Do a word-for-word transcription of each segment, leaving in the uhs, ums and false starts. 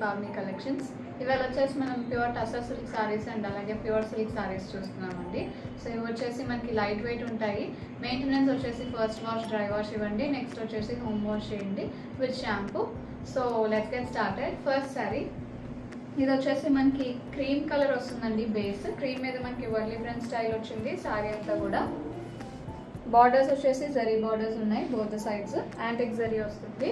Shravani collections. ఇవాళ వచ్చేసి మనం pure tussar silk saris and అలాగే ప్యూర్ సిల్క్ సారీస్ చూస్తున్నామండి. సో ఇవి వచ్చేసి మనకి లైట్ వెయిట్ ఉంటాయి. మెయింటెనెన్స్ వచ్చేసి ఫస్ట్ వాష్ డ్రై వాష్ ఇవ్వండి, నెక్స్ట్ వచ్చేసి హోమ్ వాష్ చేయండి with shampoo. So let's get started. First sari ఇది వచ్చేసి మనకి క్రీమ్ కలర్ వస్తుందండి. బేస్ క్రీమ్ మీద మనకి వర్లీ ప్రింట్ స్టైల్ వచ్చింది. సారీ అంతా కూడా బార్డర్స్ వచ్చేసి జరీ బార్డర్స్ ఉన్నాయి బోత్ సైడ్స్. యాంటిక్ జరీ వస్తుంది.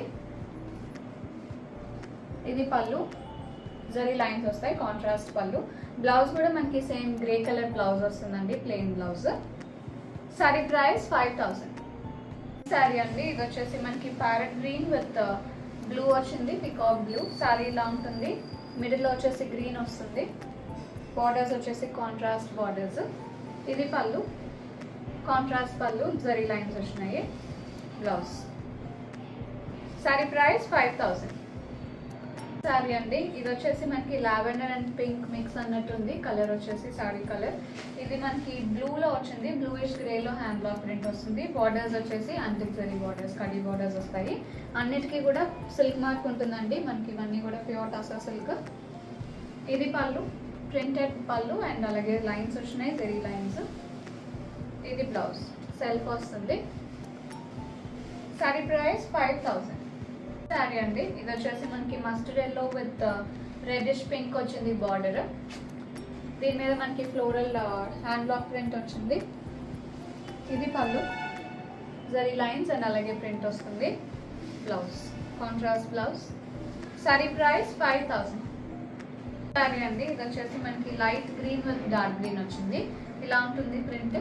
ఇది పళ్ళు, జరీ లైన్స్ వస్తాయి, కాంట్రాస్ట్ పళ్ళు. బ్లౌజ్ కూడా మనకి సేమ్ గ్రే కలర్ బ్లౌజ్ వస్తుందండి, plain blouse. Sari price five thousand. Sari అండి ఇది వచ్చేసి మనకి ప్యారెట్ గ్రీన్ విత్ బ్లూ వచ్చింది, పికాక్ బ్లూ. సారీ ఇలా ఉంటుంది. మిడిల్లో వచ్చేసి గ్రీన్ వస్తుంది. బార్డర్స్ వచ్చేసి కాంట్రాస్ట్ బార్డర్స్. ఇది పళ్ళు, కాంట్రాస్ట్ పళ్ళు, జరీ లైన్స్ వచ్చినాయి. Blouse. Sari price five thousand. Sari అండి ఇది వచ్చేసి మనకి లావెండర్ అండ్ పింక్ మిక్స్ అన్నట్టుంది. కలర్ వచ్చేసి సారీ కలర్. ఇది మనకి బ్లూలో వచ్చింది, బ్లూయిష్ గ్రేలో హ్యాండ్ బ్లాక్ ప్రింట్ వస్తుంది. బార్డర్స్ వచ్చేసి యాంటిక్ జరీ బార్డర్స్, కడీ బార్డర్స్ వస్తాయి. అన్నిటికీ కూడా సిల్క్ మార్క్ ఉంటుందండి. మనకి ఇవన్నీ కూడా ప్యూర్ టసర్ సిల్క్. ఇది పళ్ళు, ప్రింటెడ్ పళ్ళు అండ్ అలాగే లైన్స్ వచ్చినాయి, జరీ లైన్స్. ఇది బ్లౌజ్, సెల్ఫ్ వస్తుంది. Sari price five thousand. Sari అండి ఇది వచ్చేసి మనకి mustard yellow with reddish pink వచ్చింది బార్డర్. దీని మీద మనకి ఫ్లోరల్ హ్యాండ్ బ్లాక్ ప్రింట్ వచ్చింది. ఇది పళ్ళు, జరీ లైన్స్ అండ్ అలాగే ప్రింట్ వస్తుంది. Blouse, contrast blouse. Sari price five thousand. Sari అండి ఇది వచ్చేసి మనకి light green with dark green వచ్చింది. ఇలా ఉంటుంది ప్రింట్.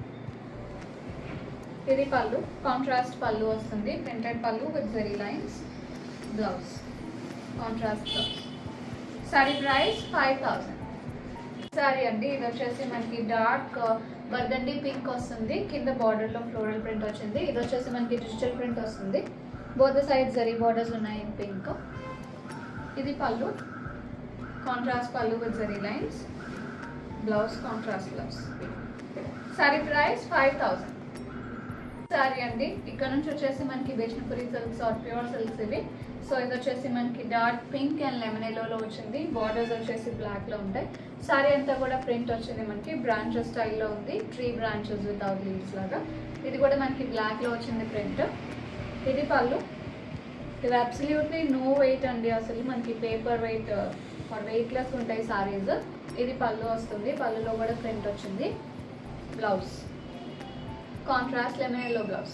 ఇది పళ్ళు, కాంట్రాస్ట్ పళ్ళు వస్తుంది, printed pallu with zari lines. Blouse, contrast blouse. Sari price five thousand. Sari అండి ఇది వచ్చేసి మనకి డార్క్ బర్గండీ పింక్ వస్తుంది. కింద బార్డర్లో ఫ్లోరల్ ప్రింట్ వచ్చింది. ఇది వచ్చేసి మనకి డిజిటల్ ప్రింట్ వస్తుంది. బోత్ సైడ్ జరీ బార్డర్స్ ఉన్నాయి పింక్. ఇది pallu, contrast pallu with zari lines. Blouse, contrast blouse. Sari price five thousand. Sari అండి ఇక్కడ నుంచి వచ్చేసి మనకి Bishnupuri silks are pure silks ఇవి. సో ఇది వచ్చేసి మనకి డార్క్ పింక్ అండ్ లెమన్ ఎల్లోలో వచ్చింది. బార్డర్స్ వచ్చేసి బ్లాక్లో ఉంటాయి. సారీ అంతా కూడా ప్రింట్ వచ్చింది మనకి బ్రాంచెస్ స్టైల్లో ఉంది, ట్రీ బ్రాంచెస్ వితౌట్ లీవ్స్ లాగా. ఇది కూడా మనకి బ్లాక్లో వచ్చింది ప్రింట్. ఇది పళ్ళు. ఇది అబ్సల్యూట్లీ నో వెయిట్ అండి, అసలు మనకి పేపర్ వెయిట్ ఆర్ వెయిట్లెస్ ఉంటాయి సారీస్. ఇది పళ్ళు వస్తుంది, పళ్ళులో కూడా ప్రింట్ వచ్చింది. Blouse, contrast lemon yellow blouse.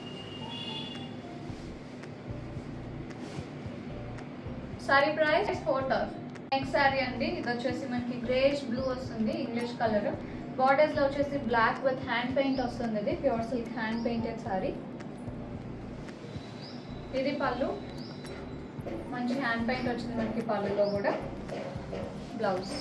Sari price four thousand. Next sari అండి ఇది వచ్చేసి మనకి గ్రేష్ బ్లూ వస్తుంది, ఇంగ్లీష్ కలర్. బార్డర్స్ లో వచ్చేసి బ్లాక్ విత్ హ్యాండ్ పెయింట్ వస్తుంది. ఇది pure silk hand painted sari. ఇది పళ్ళు, మంచి హ్యాండ్ పెయింట్ వచ్చింది మనకి పళ్ళులో కూడా. Blouse.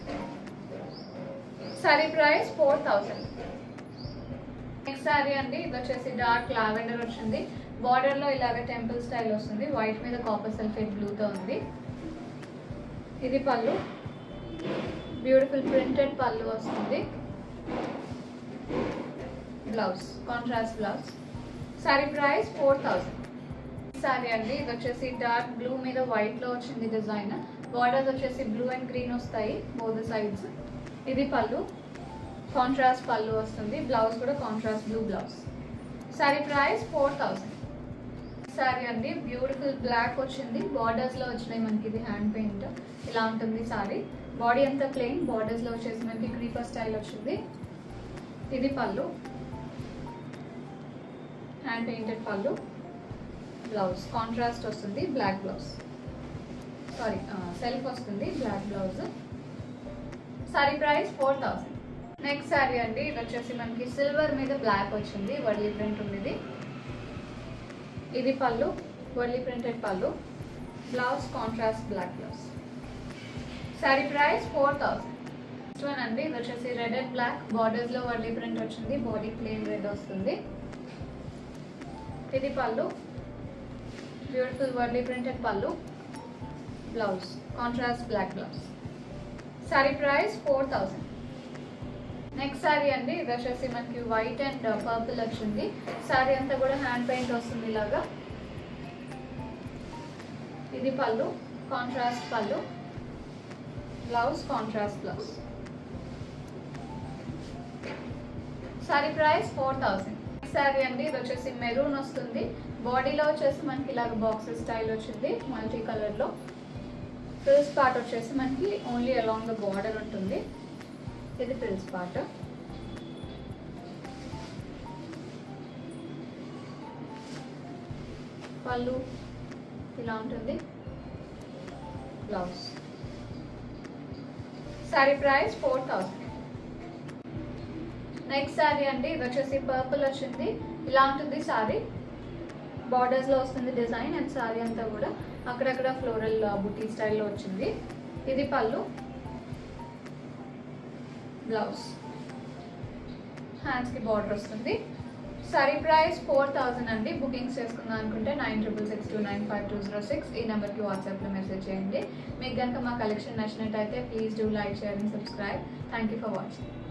Sari price four thousand. Next sari అండి ఇది వచ్చేసి డార్క్ లావెండర్ వచ్చింది. బార్డర్ లో ఇలాగ టెంపుల్ స్టైల్ వస్తుంది. వైట్ మీద కాపర్ సల్ఫేట్ బ్లూతో ఉంది. ఇది పళ్ళు, బ్యూటిఫుల్ ప్రింటెడ్ పళ్ళు వస్తుంది. Blouse, contrast blouse. Sari price four thousand. Sari అండి ఇది వచ్చేసి డార్క్ బ్లూ మీద వైట్ లో వచ్చింది డిజైన్. బార్డర్స్ వచ్చేసి బ్లూ అండ్ గ్రీన్ వస్తాయి బోత్ సైడ్స్. ఇది పళ్ళు, కాంట్రాస్ట్ పళ్ళు వస్తుంది. బ్లౌజ్ కూడా contrast blue blouse. Sari price four thousand. Sari అండి బ్యూటిఫుల్ బ్లాక్ వచ్చింది. బార్డర్స్ లో వచ్చినాయి మనకి. ఇది హ్యాండ్ పెయింట్ ఇలా ఉంటుంది సారీ. బాడీ అంతా ప్లెయిన్, బార్డర్స్ లో వచ్చేసి మనకి క్రీపర్ స్టైల్ వచ్చింది. ఇది pallu, hand painted pallu. Blouse, contrast వస్తుంది, బ్లాక్ బ్లౌజ్. సారీ సెల్ఫ్ వస్తుంది, black blouse. Sari price four thousand. Next sari అండి ఇది వచ్చేసి మనకి సిల్వర్ మీద బ్లాక్ వచ్చింది, వర్లీ ప్రింట్ ఉంది. ఇది pallu, Warli printed pallu. Blouse, contrast black blouse. Sari price four thousand. Next one అండి ఇది వచ్చేసి రెడ్ అండ్ బ్లాక్. బార్డర్స్ లో వర్లీ ప్రింట్ వచ్చింది, బాడీ ప్లెయిన్ రెడ్ వస్తుంది. ఇది pallu, beautiful Warli printed pallu. Blouse, contrast black blouse. Sari price four thousand. Next sari అండి ఇది వచ్చేసి మనకి వైట్ అండ్ పర్పుల్ వచ్చింది. సారీ అంతా కూడా హ్యాండ్ పెయింట్ వస్తుంది ఇలాగా. ఇది pallu, contrast pallu, blouse contrast blouse. Sari price four thousand. Sari అండి, ఇది వచ్చేసి మెరూన్ వస్తుంది. బాడీలో వచ్చేసి మనకి ఇలాగ బాక్సెస్ స్టైల్ వచ్చింది మల్టీ కలర్లో. ఫ్రిల్స్ పార్ట్ వచ్చేసి మనకి ఓన్లీ అలాంగ్ ద బార్డర్ ఉంటుంది. ఇది ఫ్రిల్స్ పార్ట్. పళ్ళు ఇలా ఉంటుంది, blouse. Sari price four thousand. Next sari అండి, ఇది వచ్చేసి పర్పుల్ వచ్చింది. ఇలా ఉంటుంది శారీ. బార్డర్స్ లో వస్తుంది డిజైన్ అండ్ శారీ అంతా కూడా అక్కడక్కడ ఫ్లోరల్ బుటీ స్టైల్లో వచ్చింది. ఇది పళ్ళు, బ్లౌజ్, హ్యాండ్స్ కి బార్డర్ వస్తుంది. సారీ ప్రైస్ ఫోర్ థౌసండ్ అండి. బుకింగ్స్ చేసుకుందాం అనుకుంటే nine triple six two nine five two zero six ఈ నెంబర్కి వాట్సాప్లో మెసేజ్ చేయండి. మీకు కనుక మా కలెక్షన్ నచ్చినట్టయితే please do like, share and subscribe. Thank you for watching.